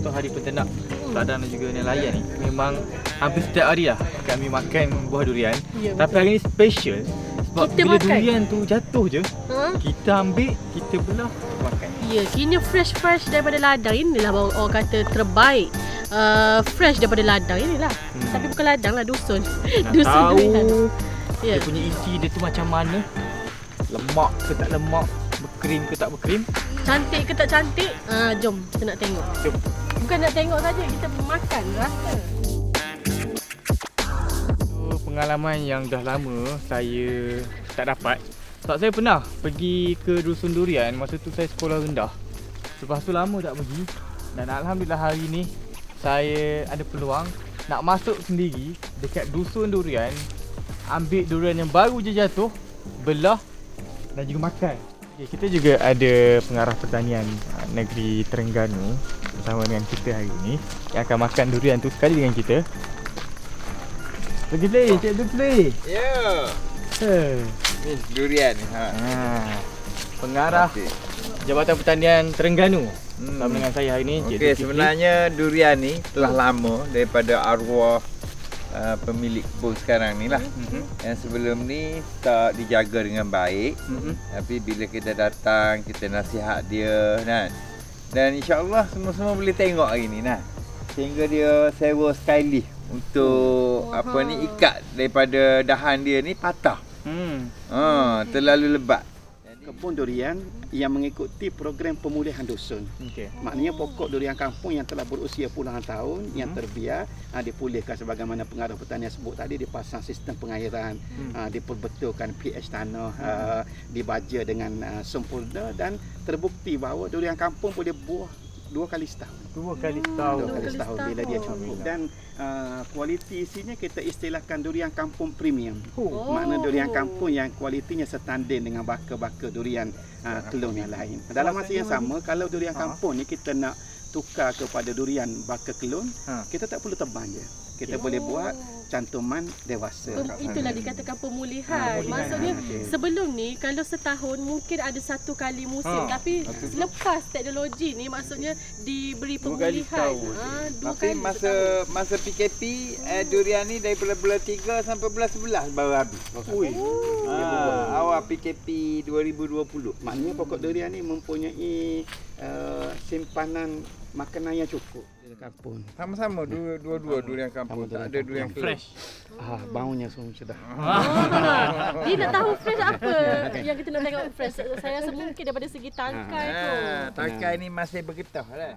atau Hari Peternak Kelantan dan juga nelayan ni, memang hampir setiap hari lah kami makan buah durian. Ya, tapi hari ni special sebab kita bila makan durian tu jatuh je, kita ambil, kita belah, kita makan. Ya, kini fresh daripada ladang. Inilah orang kata terbaik. Fresh daripada ladang inilah. Tapi bukan ladang lah, dusun. Dusun Tahu durian. Ya. dia punya isi dia tu macam mana, lemak ke tak lemak, berkrim ke tak berkrim. Cantik ke tak cantik? Jom kita nak tengok. Jom. Bukan nak tengok saja, kita makan rasa. Pengalaman yang dah lama saya tak dapat. Sebab saya pernah pergi ke Dusun Durian, masa tu saya sekolah rendah. Lepas tu lama tak pergi. Dan alhamdulillah hari ni saya ada peluang nak masuk sendiri dekat Dusun Durian, ambil durian yang baru je jatuh, belah dan juga makan. Okay, kita juga ada pengarah pertanian negeri Terengganu bersama dengan kita hari ni yang akan makan durian tu sekali dengan kita. Pergi play, Cikgu play. Ya. Ni durian ni. Pengarah Jabatan Pertanian Terengganu bersama dengan saya hari ni, Cikgu Okey, sebenarnya durian ni telah lama daripada arwah pemilik kebun sekarang ni lah. Yang sebelum ni tak dijaga dengan baik. Tapi bila kita datang, kita nasihat dia kan. Dan insya-Allah semua-semua boleh tengok hari ni nah. Sehingga dia sewa skylift untuk ikat daripada dahan dia ni patah. Terlalu lebat. Kebun durian yang mengikuti program pemulihan dusun. Maknanya pokok durian kampung yang telah berusia puluhan tahun yang terbiar dipulihkan sebagaimana pengarah pertanian sebut tadi, dipasang sistem pengairan, diperbetulkan pH tanah, dibaja dengan sempurna dan terbukti bahawa durian kampung boleh buah 2 kali setahun. 2 kali setahun. 2 kali setahun bila dia cukup. Dan kualiti isinya kita istilahkan durian kampung premium. Makna durian kampung yang kualitinya setanding dengan baka-baka durian kelung yang lain. Dalam masa yang sama, kalau durian kampung ni kita nak tukar kepada durian baka kelun, kita tak perlu tebang je. Kita boleh buat cantuman dewasa. Itulah dikatakan pemulihan. Maksudnya sebelum ni kalau setahun mungkin ada 1 kali musim, tapi selepas teknologi ni maksudnya diberi pemulihan. 2 Tapi masa PKP durian ni daripada bulan 3 sampai bulan 11 baru habis. Awal PKP 2020. Maknanya pokok durian ni mempunyai simpanan makanan yang cukup di kampung. Sama-sama dua-dua durian kampung. Tak ada durian fresh. Baunya semua sudah. Dia nak tahu fresh apa yang kita nak tengok fresh. Saya rasa mungkin daripada segi tangkai tu. Tangkai ni masih bergetah lah.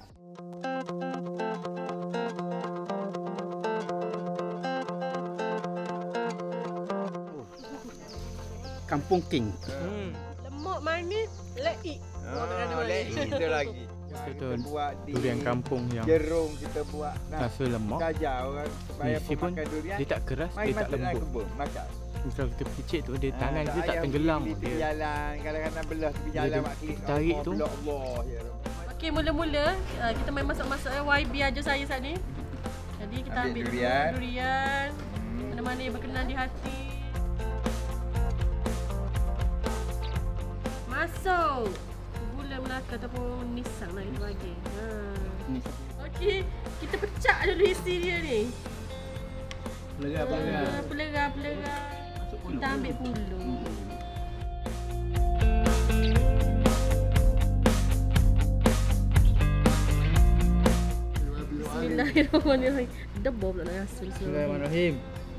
Kampung King. Lemak manis, leik. Leik kita lagi. Kita buat di durian kampung yang jerung, kita buat rasa lemak. Saja orang supaya pemakan durian dia tak keras, dia tak lembut. Makan. Kalau kita picit tu, dia tangan kita tak tenggelam. Dia jalan, kadang-kadang belah tepi jalan mak klik. Tarik tu. Allah ya. Okey, mula-mula kita main masak-masak YB aja saya saat ni. Jadi kita ambil durian. Mana-mana yang berkenan di hati. Masuk. Gula Melaka ataupun nisang lah kita bagi. Okey, kita pecah dulu isi dia ni. Pelerah. Kita ambil pulu. Bismillahirrahmanirrahim. Debor pula nak rasa. Bismillahirrahmanirrahim.